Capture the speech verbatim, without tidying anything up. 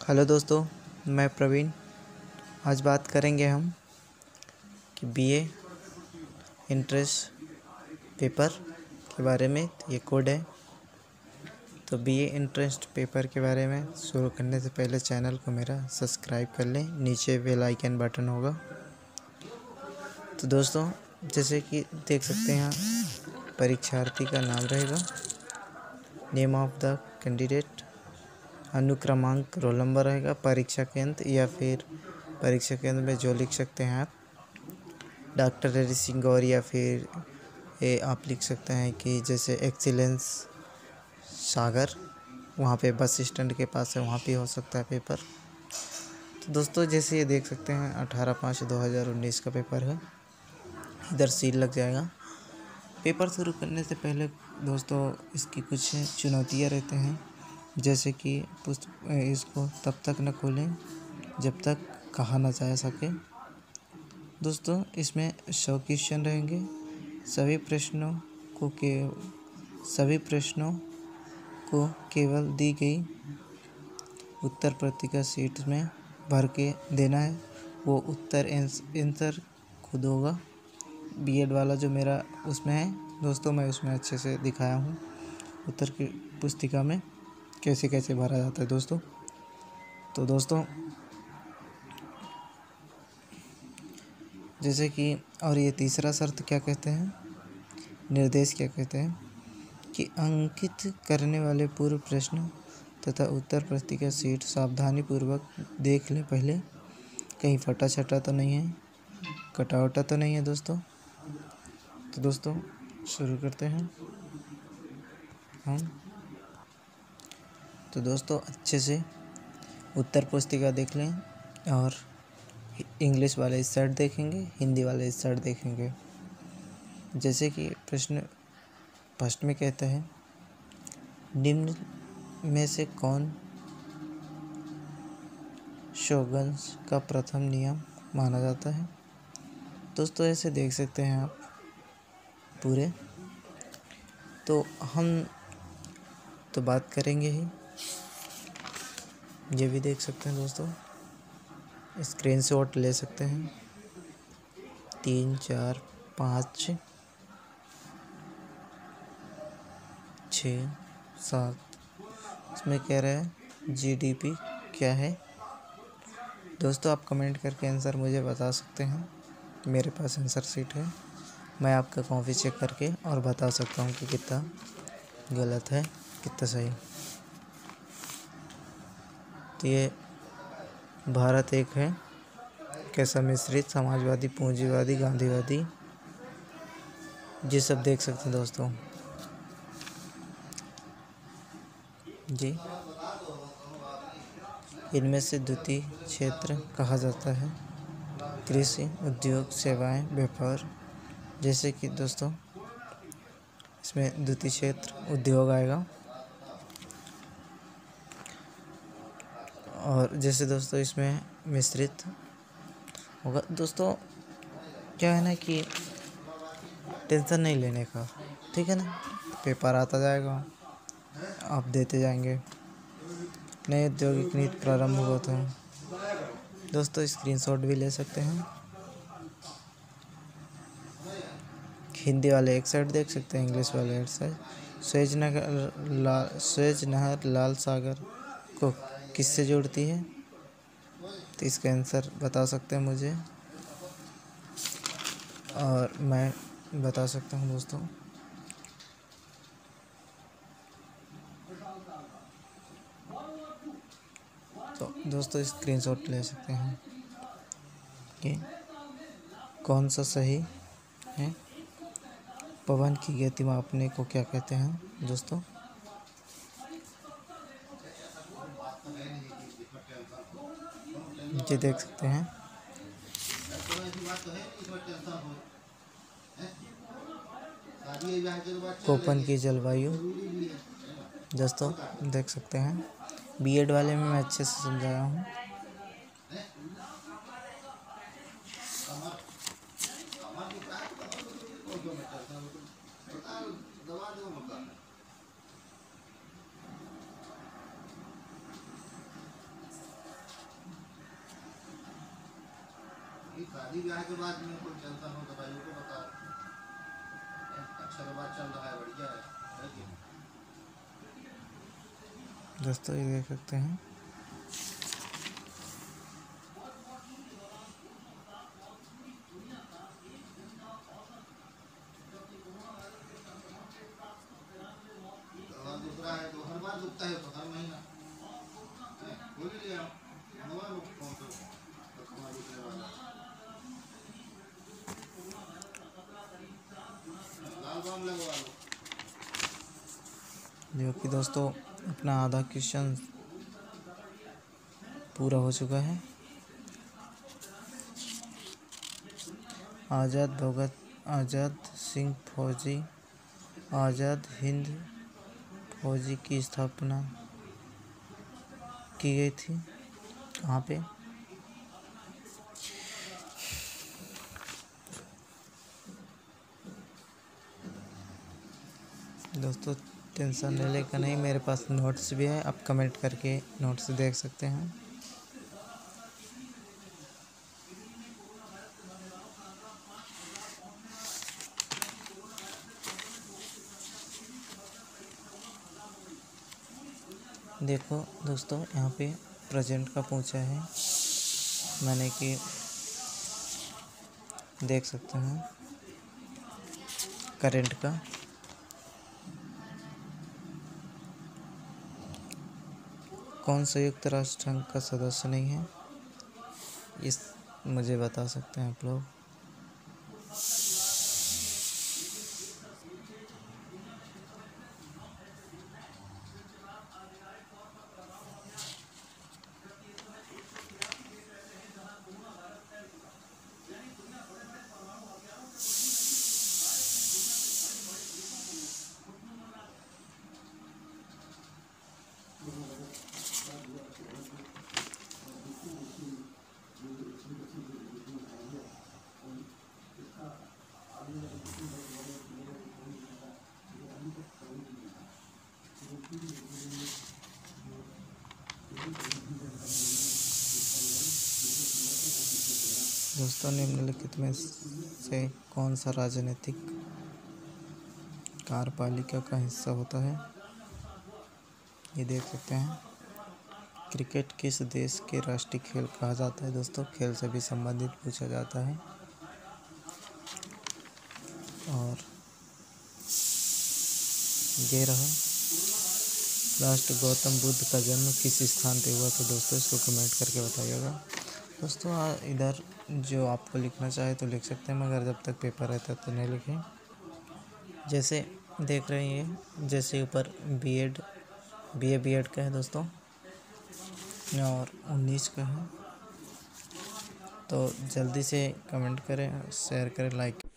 Hello दोस्तों, मैं प्रवीण। आज बात करेंगे हम कि बीए इंट्रेंस पेपर के बारे में। ये कोड है। तो बीए इंट्रेंस पेपर के बारे में शुरू करने से पहले चैनल को मेरा सब्सक्राइब कर लें। नीचे बेल आइकन बटन होगा। तो दोस्तों, जैसे कि देख सकते हैं यहाँ परीक्षार्थी का नाम रहेगा, नेम ऑफ द कैंडिडेट, अनुक्रमांक, रोल नंबर रहेगा, परीक्षा केंद्र या फिर परीक्षा केंद्र में जो लिख सकते हैं आप, डॉक्टर हरि सिंह गौर, या फिर ये आप लिख सकते हैं कि जैसे एक्सीलेंस सागर, वहाँ पे बस स्टैंड के पास है, वहाँ पे हो सकता है पेपर। तो दोस्तों, जैसे ये देख सकते हैं अठारह पाँच दो हज़ार उन्नीस का पेपर है। इधर सील लग जाएगा। पेपर शुरू करने से पहले दोस्तों इसकी कुछ चुनौतियाँ रहते हैं, जैसे कि पुस्तक इसको तब तक न खोलें जब तक कहा न जा सके। दोस्तों, इसमें सौ क्वेश्चन रहेंगे। सभी प्रश्नों को के सभी प्रश्नों को केवल दी गई उत्तर पत्रिका शीट में भर के देना है। वो उत्तर आंसर खुद होगा। बीएड वाला जो मेरा उसमें है दोस्तों, मैं उसमें अच्छे से दिखाया हूँ उत्तर की पुस्तिका में कैसे कैसे भरा जाता है दोस्तों। तो दोस्तों, जैसे कि और ये तीसरा शर्त क्या कहते हैं, निर्देश क्या कहते हैं कि अंकित करने वाले पूर्व प्रश्न तथा उत्तर पुस्तिका शीट सावधानी पूर्वक देख लें पहले, कहीं फटा छटा तो नहीं है, कटा वटा तो नहीं है दोस्तों। तो दोस्तों शुरू करते हैं हम। तो दोस्तों, अच्छे से उत्तर पुस्तिका देख लें और इंग्लिश वाले इस साइड देखेंगे, हिंदी वाले इस साइड देखेंगे। जैसे कि प्रश्न फर्स्ट में कहता है, निम्न में से कौन शोगन्स का प्रथम नियम माना जाता है। दोस्तों, ऐसे देख सकते हैं आप पूरे। तो हम तो बात करेंगे ही, ये भी देख सकते हैं दोस्तों, स्क्रीनशॉट ले सकते हैं। तीन चार पाँच छः सात, इसमें कह रहा है जीडीपी क्या है। दोस्तों, आप कमेंट करके आंसर मुझे बता सकते हैं। मेरे पास आंसर शीट है, मैं आपका कॉपी चेक करके और बता सकता हूँ कि कितना गलत है कितना सही। तो ये भारत एक है कैसा मिश्रित, समाजवादी, पूंजीवादी, गांधीवादी, ये सब देख सकते हैं दोस्तों जी। इनमें से द्वितीय क्षेत्र कहा जाता है कृषि, उद्योग, सेवाएं, व्यापार। जैसे कि दोस्तों इसमें द्वितीय क्षेत्र उद्योग आएगा। और जैसे दोस्तों इसमें मिश्रित होगा। दोस्तों, क्या है ना कि टेंशन नहीं लेने का, ठीक है ना। पेपर आता जाएगा, आप देते जाएंगे। नए औद्योगिक नीति प्रारंभ हुआ था दोस्तों, स्क्रीनशॉट भी ले सकते हैं। हिंदी वाले एक साइड देख सकते हैं, इंग्लिश वाले एक साइड। स्वेज नहर लाल स्वेज नहर लाल सागर को किससे जोड़ती है, तो इसका आंसर बता सकते हैं मुझे और मैं बता सकता हूँ दोस्तों। तो दोस्तों स्क्रीनशॉट ले सकते हैं कि कौन सा सही है। पवन की गति मापने को क्या कहते हैं दोस्तों। ये देख सकते हैं कोपन की जलवायु दोस्तों देख सकते हैं। बीएड वाले में मैं अच्छे से समझाया हूँ। शादी ब्याह के बाद में कोई टेंशन हो तो भाई को बता। अच्छा तो बात चल रहा है, बढ़िया है, है कि नहीं? दोस्तों ये देख सकते हैं और दूसरा है तो हर बार दुखता है तो हर महीना है, वो भी ले आओ, मंगवा लो फोन पे तो कमा दूसरे वाला लाल बाम लगवा लो। जो कि दोस्तों अपना आधा क्वेश्चन पूरा हो चुका है। आज़ाद भगत आज़ाद सिंह फौजी आज़ाद हिंद फौजी की स्थापना की गई थी कहाँ पे? दोस्तों टेंशन लेने का नहीं, मेरे पास नोट्स भी है, आप कमेंट करके नोट्स देख सकते हैं। देखो दोस्तों यहाँ पे प्रेजेंट का पूछा है मैंने कि देख सकते हैं करंट का। कौन संयुक्त राष्ट्र संघ का सदस्य नहीं है, इस मुझे बता सकते हैं आप लोग। दोस्तों निम्नलिखित में से कौन सा राजनीतिक कार्यपालिका का हिस्सा होता है? ये देख सकते हैं। क्रिकेट किस देश के राष्ट्रीय खेल कहा जाता है? दोस्तों खेल से भी संबंधित पूछा जाता है। और ये रहा राष्ट्र गौतम बुद्ध का जन्म किस स्थान पे हुआ? तो दोस्तों इसको कमेंट करके बताइएगा। दोस्तों इधर जो आपको लिखना चाहे तो लिख सकते हैं, मगर जब तक पेपर रहता है तो नहीं लिखें। जैसे देख रहे हैं जैसे ऊपर बीएड बीए बीएड का है दोस्तों और उन्नीस का है, तो जल्दी से कमेंट करें, शेयर करें, लाइक